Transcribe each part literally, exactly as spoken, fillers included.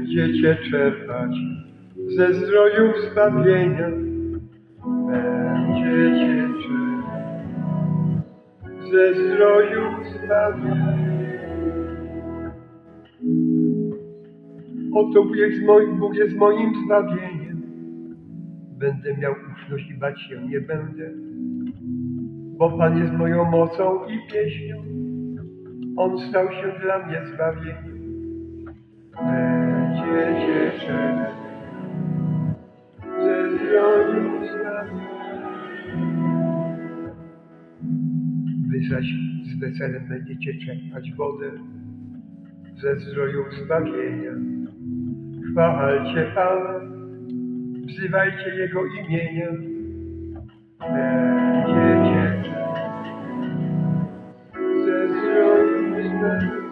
Będziecie czerpać ze zdrojów zbawienia. Będziecie czerpać ze zdrojów zbawienia. Oto Bóg jest, moim, Bóg jest moim zbawieniem. Będę miał ufność i bać się nie będę, bo Pan jest moją mocą i pieśnią. On stał się dla mnie zbawieniem. Będziecie czerpać ze zdrojów zbawienia. Wy zaś z weselem będziecie czerpać wodę ze zdrojów zbawienia. Chwalcie Pana, wzywajcie Jego imienia. Będziecie czerpać ze zdrojów zbawienia.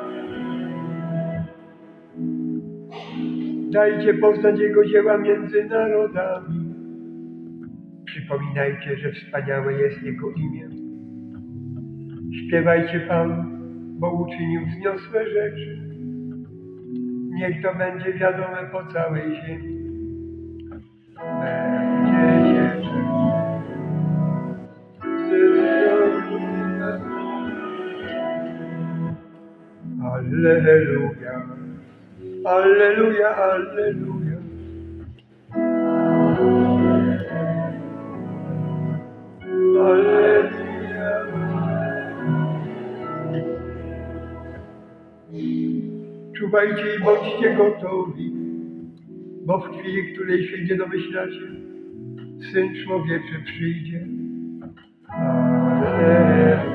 Dajcie poznać Jego dzieła między narodami. Przypominajcie, że wspaniałe jest Jego imię. Śpiewajcie Panu, bo uczynił wzniosłe rzeczy. Niech to będzie wiadome po całej ziemi. Będziecie czerpać ze zdrojów zbawienia. Alleluja, alleluja, alleluja. Alleluja. Czuwajcie i bądźcie gotowi, bo w chwili, której się nie domyślacie, Syn Człowieczy przyjdzie. Alleluja.